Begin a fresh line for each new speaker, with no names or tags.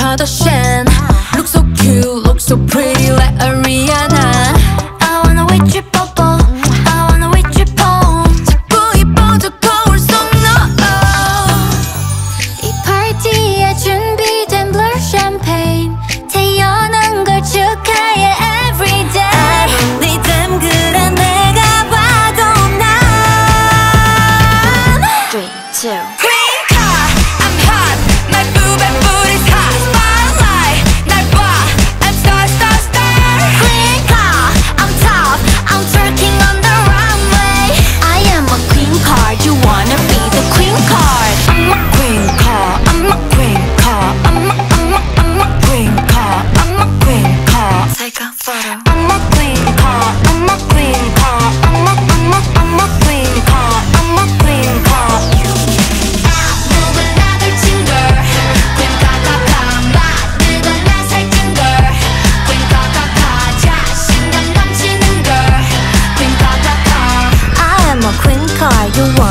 another Shan. Look so cute, look so pretty like Ariana. I wanna with you 뽀뽀, I wanna with you 폼. 자꾸 이뻐져 거울 속 너. 이 파티에 준비된 blur champagne. 태어난 걸 축하해 every day. 리듬 그래 내가 봐도 난 3, 2 Queencard, you want